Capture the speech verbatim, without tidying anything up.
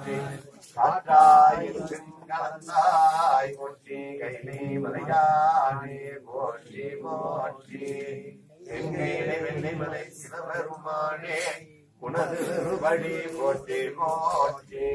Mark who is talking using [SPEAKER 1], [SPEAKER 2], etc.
[SPEAKER 1] போற்றி காற்றாய் கலந்தாய் போற்றி கைலை மலையானே போற்றி போற்றி எங்கேனை வெள்ளிமலை சிவபெருமானே உனது படி போற்றி போற்றி